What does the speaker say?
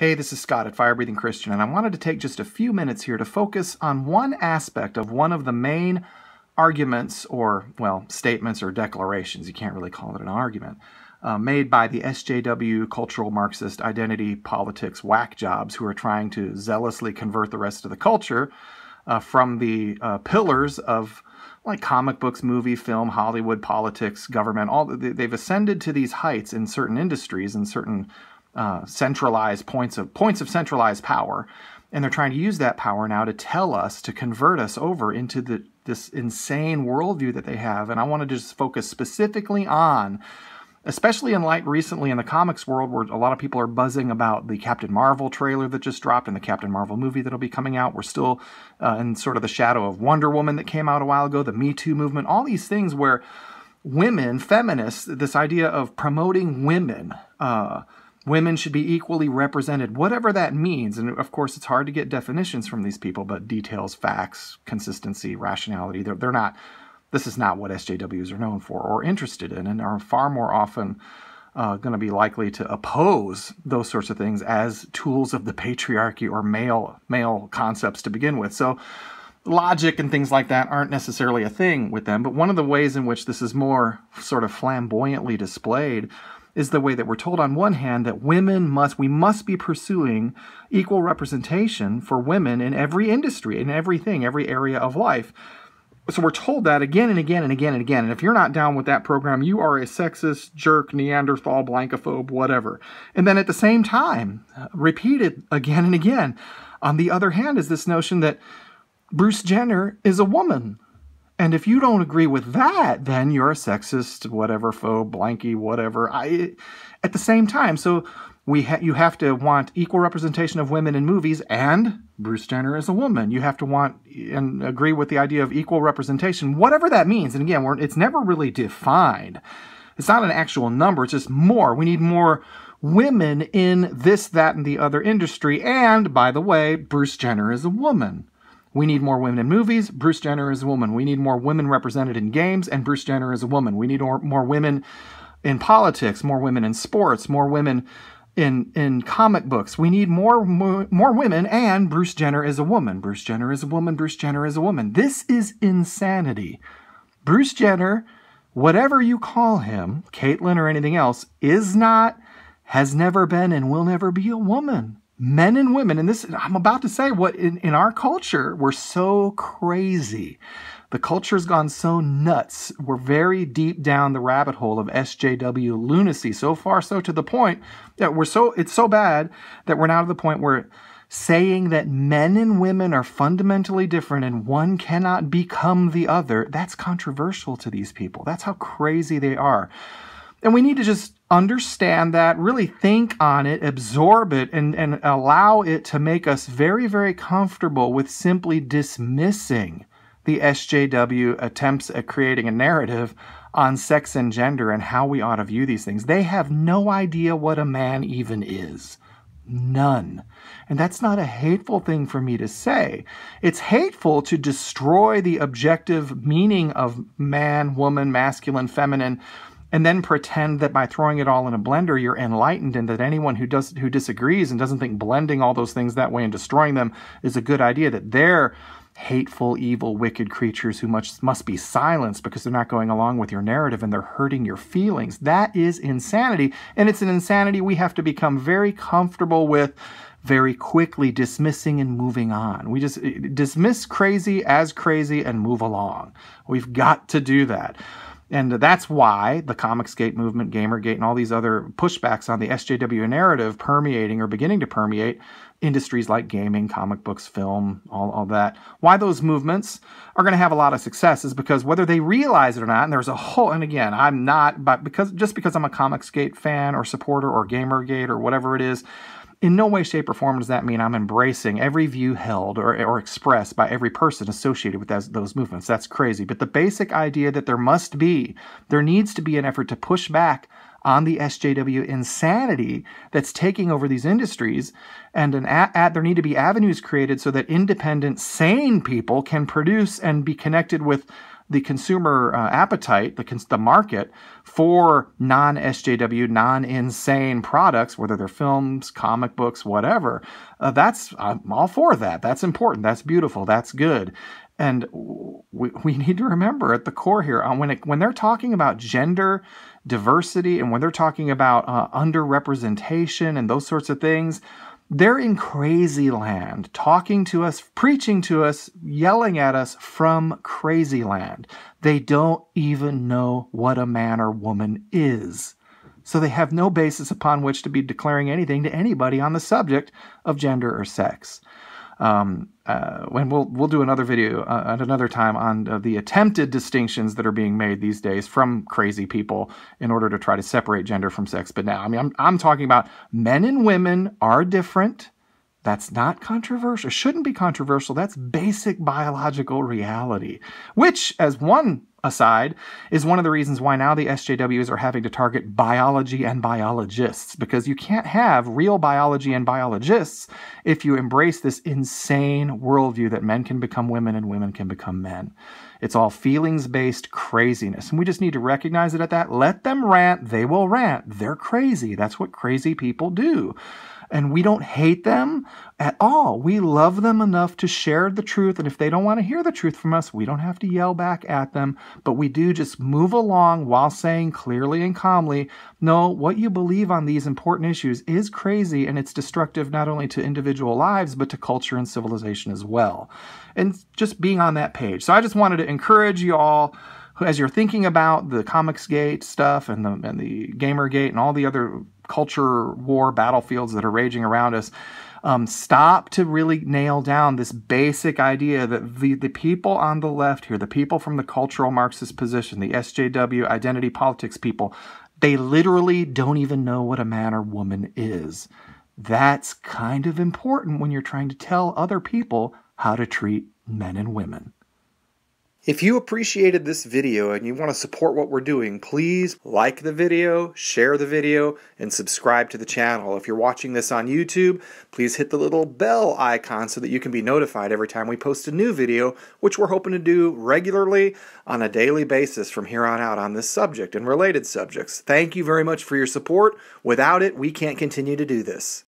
Hey, this is Scott at Fire Breathing Christian, and I wanted to take just a few minutes here to focus on one aspect of one of the main arguments or, well, statements or declarations, you can't really call it an argument, made by the SJW cultural Marxist identity politics whack jobs who are trying to zealously convert the rest of the culture from the pillars of like comic books, movie, film, Hollywood, politics, government. They've ascended to these heights in certain industries and certain centralized points of centralized power, and they're trying to use that power now to tell us, to convert us over into this insane worldview that they have. And I want to just focus specifically on, especially in light recently in the comics world where a lot of people are buzzing about the Captain Marvel trailer that just dropped and the Captain Marvel movie that'll be coming out. We're still in sort of the shadow of Wonder Woman that came out a while ago, the Me Too movement, all these things where women, feminists, this idea of promoting women, women should be equally represented, whatever that means. And of course, it's hard to get definitions from these people, but details, facts, consistency, rationality, they're not, this is not what SJWs are known for or interested in, and are far more often going to be likely to oppose those sorts of things as tools of the patriarchy or male concepts to begin with. So logic and things like that aren't necessarily a thing with them. But one of the ways in which this is more sort of flamboyantly displayed is the way that we're told on one hand that we must be pursuing equal representation for women in every industry, in everything, every area of life. So we're told that again and again and again and again. And if you're not down with that program, you are a sexist, jerk, Neanderthal, blankophobe, whatever. And then at the same time, repeated again and again, on the other hand, is this notion that Bruce Jenner is a woman. And if you don't agree with that, then you're a sexist, whatever, phobe, blanky, whatever. At the same time, so you have to want equal representation of women in movies, and Bruce Jenner is a woman. You have to want and agree with the idea of equal representation, whatever that means. And again, it's never really defined. It's not an actual number. It's just more. We need more women in this, that, and the other industry. And by the way, Bruce Jenner is a woman. We need more women in movies. Bruce Jenner is a woman. We need more women represented in games, and Bruce Jenner is a woman. We need more women in politics, more women in sports, more women in comic books. We need more women, and Bruce Jenner is a woman. Bruce Jenner is a woman. Bruce Jenner is a woman. This is insanity. Bruce Jenner, whatever you call him, Caitlyn or anything else, is not, has never been, and will never be a woman. Men and women, and this, I'm about to say what in our culture, we're so crazy. The culture's gone so nuts. We're very deep down the rabbit hole of SJW lunacy. So far, so to the point that it's so bad that we're now to the point where saying that men and women are fundamentally different and one cannot become the other, that's controversial to these people. That's how crazy they are. And we need to just understand that, really think on it, absorb it, and allow it to make us very, very comfortable with simply dismissing the SJW attempts at creating a narrative on sex and gender and how we ought to view these things. They have no idea what a man even is. None. And that's not a hateful thing for me to say. It's hateful to destroy the objective meaning of man, woman, masculine, feminine, and then pretend that by throwing it all in a blender, you're enlightened, and that anyone who disagrees and doesn't think blending all those things that way and destroying them is a good idea, that they're hateful, evil, wicked creatures who must be silenced because they're not going along with your narrative and they're hurting your feelings. That is insanity, and it's an insanity we have to become very comfortable with very quickly, dismissing and moving on. We just dismiss crazy as crazy and move along. We've got to do that. And that's why the Comicsgate movement, Gamergate, and all these other pushbacks on the SJW narrative permeating or beginning to permeate industries like gaming, comic books, film, all that. Why those movements are going to have a lot of success is because whether they realize it or not, and there's a whole, and again, I'm not, but just because I'm a Comicsgate fan or supporter or Gamergate or whatever it is, in no way, shape, or form does that mean I'm embracing every view held or expressed by every person associated with those movements. That's crazy. But the basic idea that there needs to be an effort to push back on the SJW insanity that's taking over these industries, and there need to be avenues created so that independent, sane people can produce and be connected with the consumer appetite, the market for non-SJW, non-insane products, whether they're films, comic books, whatever, I'm all for that. That's important. That's beautiful. That's good. And we need to remember at the core here, when they're talking about gender diversity and when they're talking about underrepresentation and those sorts of things, they're in crazy land, talking to us, preaching to us, yelling at us from crazy land. They don't even know what a man or woman is. So they have no basis upon which to be declaring anything to anybody on the subject of gender or sex. When we'll do another video at another time on the attempted distinctions that are being made these days from crazy people in order to try to separate gender from sex. But now, I mean, I'm talking about men and women are different. That's not controversial. Shouldn't be controversial. That's basic biological reality, which, as one aside, is one of the reasons why now the SJWs are having to target biology and biologists, because you can't have real biology and biologists if you embrace this insane worldview that men can become women and women can become men. It's all feelings-based craziness, and we just need to recognize it at that. Let them rant. They will rant. They're crazy. That's what crazy people do. And we don't hate them at all. We love them enough to share the truth. And if they don't want to hear the truth from us, we don't have to yell back at them. But we do just move along while saying clearly and calmly, no, what you believe on these important issues is crazy, and it's destructive not only to individual lives, but to culture and civilization as well. And just being on that page. So I just wanted to encourage you all, as you're thinking about the Comicsgate stuff and the Gamergate and all the other culture war battlefields that are raging around us, stop to really nail down this basic idea that the people on the left here, the people from the cultural Marxist position, the SJW identity politics people, they literally don't even know what a man or woman is. That's kind of important when you're trying to tell other people how to treat men and women. If you appreciated this video and you want to support what we're doing, please like the video, share the video, and subscribe to the channel. If you're watching this on YouTube, please hit the little bell icon so that you can be notified every time we post a new video, which we're hoping to do regularly on a daily basis from here on out on this subject and related subjects. Thank you very much for your support. Without it, we can't continue to do this.